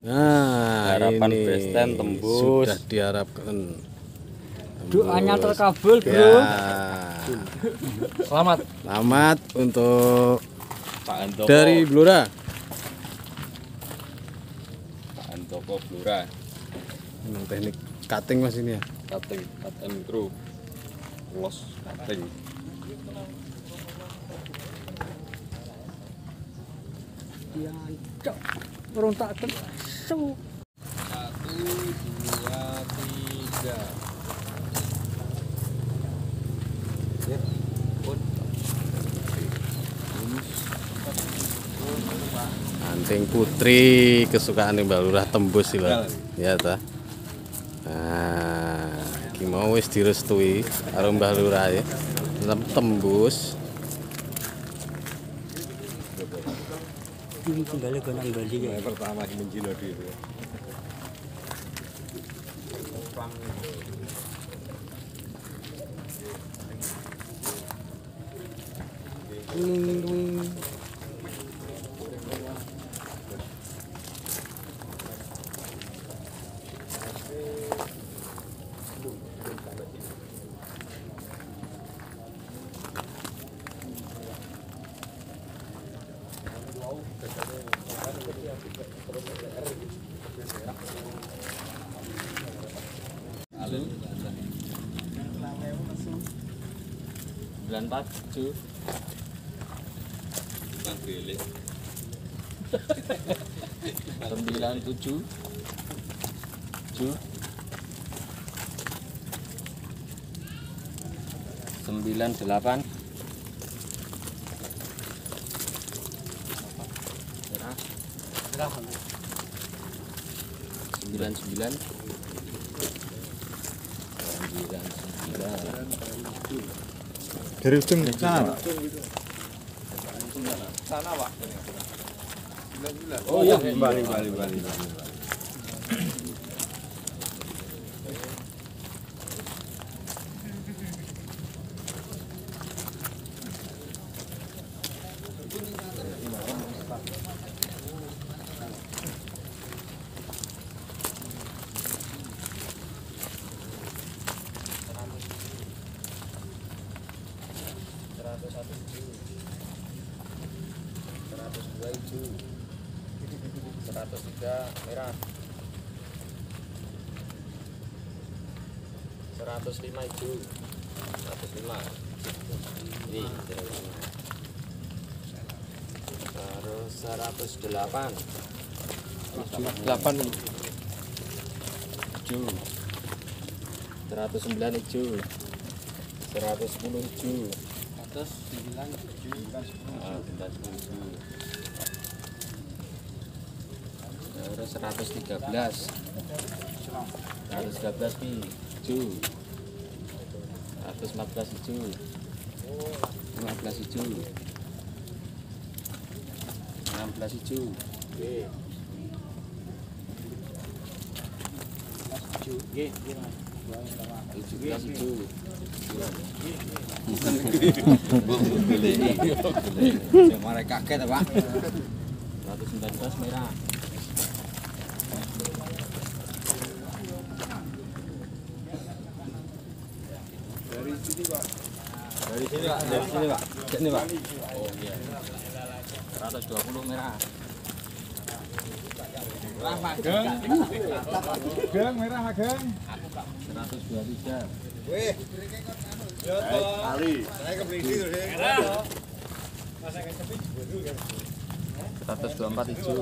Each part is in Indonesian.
Nah, harapan ini Besten tembus. sudah diharapkan. Doanya terkabul, Bro. Ya. Selamat. Selamat untuk Pak Handoko. dari Blora. Pak Handoko Blora. Memang teknik cutting Mas ini ya. Cutting, cut and crew. Los cutting. Jancok. Merontakkan. Su. 1, 2, 3. Anting putri kesukaan Mbak Lurah tembus sih lah. Ya ta. Nah, iki mau wis direstui karo Mbah Lurah ya. Tembus. Ini kembali ke nang Bali ya. Pertama di Menjilo itu. Wing. Bulan 4, 7. Bukan pilih. 9, 7. 7. 9, 8. Merah. 9, 9. 9. Dari ujung sana, Pak. Sana, Pak. Oh iya, Bali. Hijau, 103 merah, 105 hijau, 105 ini terus 108 hijau, 109 hijau, 110 hijau, 113 pi hijau, 114 hijau, 15 hijau, 16 hijau, 17 hijau, Mereka kaget Pak. 119 merah, Oh iya. 120 merah, Merah Ageng. Ageng merah Ageng. 123 Wih. Ya kali. Saya keblisi tuh sih. Merah. 124 hijau,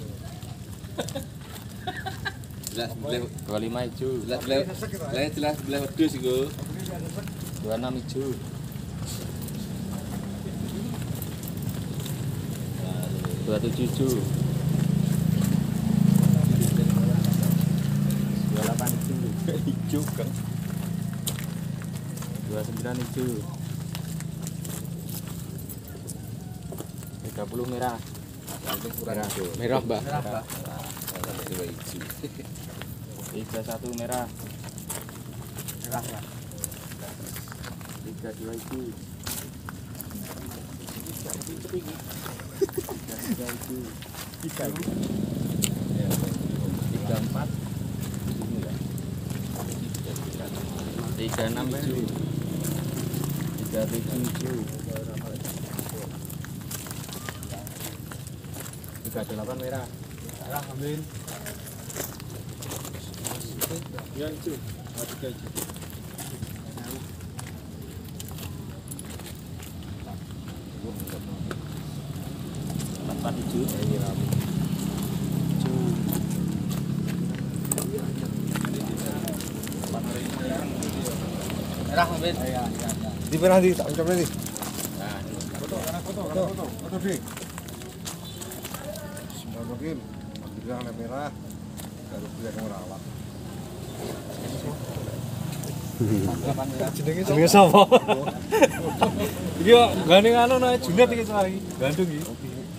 25 hijau, Jelas belah wedhus iku. 26 hijau, 27 hijau, 28 hijau, Kan. 29 hijau, 30 merah, Merah, Mbak. 31 merah, 32 hijau, 33 hijau, 36 hijau. 37 hijau. 38 merah. Merah ambil. Yang hijau. 3 hijau. Empat hijau. Merah ambil. Di merah di, tak coba di. Nah, Foto di. Semua mungkin. Bilang merah. Kalau bilang merawat. Jenenge sapa? Iki kok gandeng anu nek Junet iki cari. Gandung iki.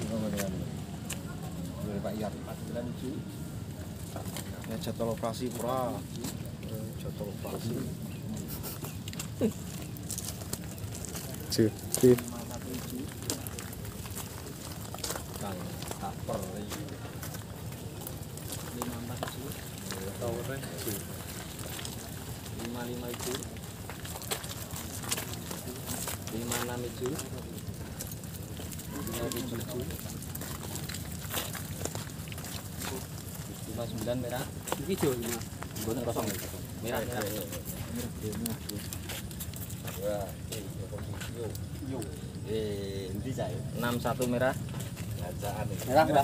Dari Pak Iyat. Ya jadwal operasi pura. Jadwal operasi. Cuti. Kang taper. 54 hijau. Tawure. 55 hijau. 56 hijau. 57 hijau. 59 merah. Iki jo iki. Boten kosong. Merah merah. Yo. Endi saya? 61 merah. Merah merah.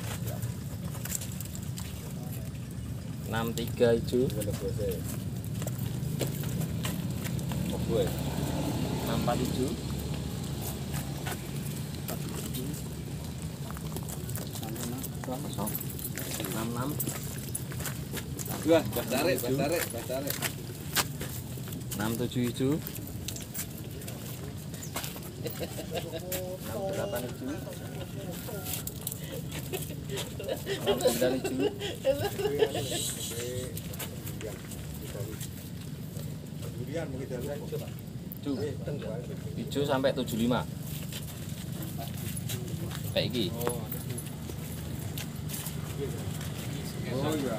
63 hijau. 64 hijau. 66. Wah, tarik. 67 hijau. 68 hijau. 69 hijau. Durian mungkin dari Hijau sampai 75. Kayak gini. Oh iya.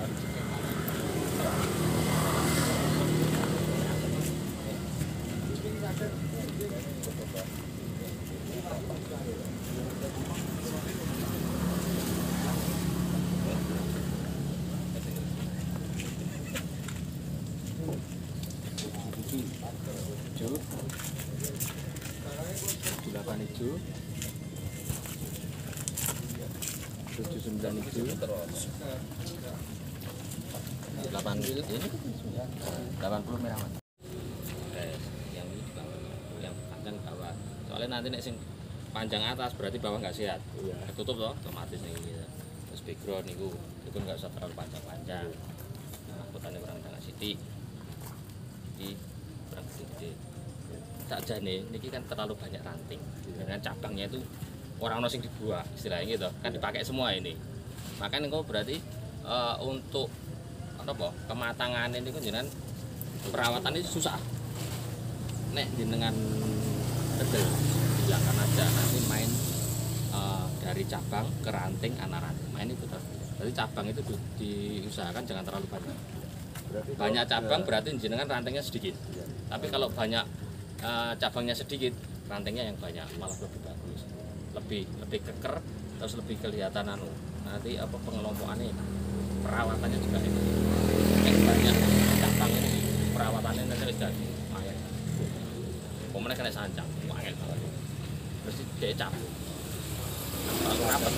Hijau. 78 hijau. 79 hijau. 8 ini 80 merah mas. Yang ini di bawah, yang panjang bawah. Soalnya nanti nek sing panjang atas berarti bawah nggak sehat. Ketutup loh otomatis nih ini. Terus background niku itu nggak usah terlalu panjang-panjang. Nah, mahkotannya kurang jangan sidik. Ini kurang gede-gede. Sakjane niki kan terlalu banyak ranting. Dengan cabangnya itu orang sing dibuah istilahnya gitu kan dipakai semua ini. Makanya kok berarti untuk apa kematangan ini kan jenengan perawatan ini susah. Nek jenengan tegel hilangkan aja nanti main dari cabang ke ranting anak ranting main itu terus. Jadi cabang itu diusahakan jangan terlalu banyak. Banyak cabang berarti jenengan rantingnya sedikit. Tapi kalau banyak cabangnya sedikit, rantingnya yang banyak malah lebih bagus. Lebih keker terus lebih kelihatan nanti apa pengelompokannya perawatannya juga ini banyak cabang ini perawatannya nanti sudah lumayan kemudian kena sancang lumayan terus dia cabut terlalu rapat.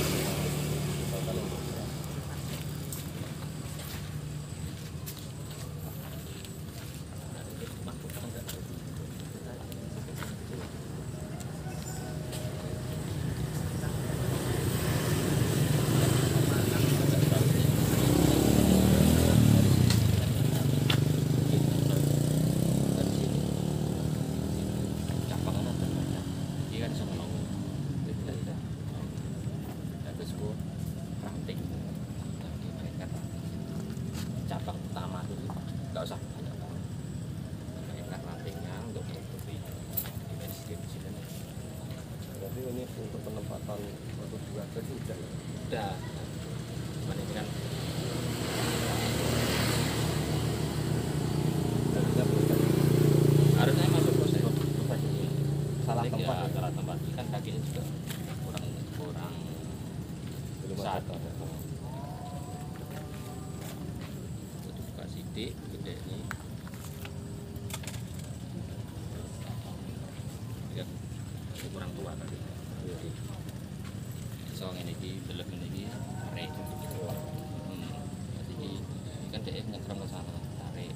Cabang utama itu nggak usah banyak banget, pakai rantingnya untuk menutupi dimensi di sini. Berarti ini untuk penempatan waktu juga tadi Udah, cuman ini kan kita gede ini. Ya, kurang tua tadi. So ngene iki, delep ngene iki, tarik. Jadi kan dia nyekrem ke sana, tarik.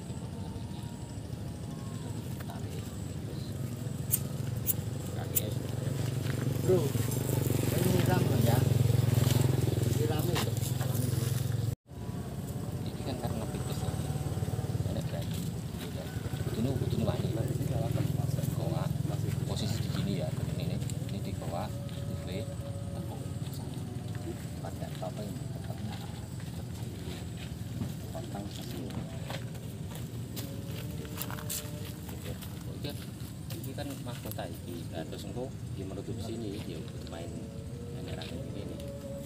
Tarik. Terus kakinya sudah. Bro, ini rame ya. Ini rame itu. Ini kan karena pitus lah. Ada berani. Kudu wani. Kowa posisi di sini ya, ini di kowa, di pada apa yang tetapnya kontang sesi. Ini kan mahkota ini. Nah, terus engko dia menutup sini, dia main merah ini.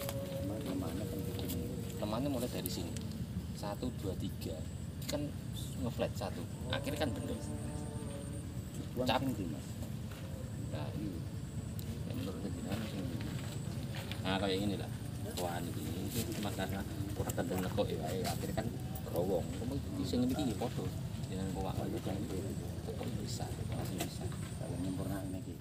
Lemahnya mulai dari sini. 1 2 3. Kan ngeflat 1. Akhirnya kan bener. Cap Mas. Nah, ini. Ya menurut saya nah, kayak gini lah. Wah, ini cuma karena kurang kendeng nekok ya, akhirnya kan gerowong. Kamu bisa ngemiki foto dengan kowak itu kan tetap bisa, masih bisa. Kalau nyempurna ini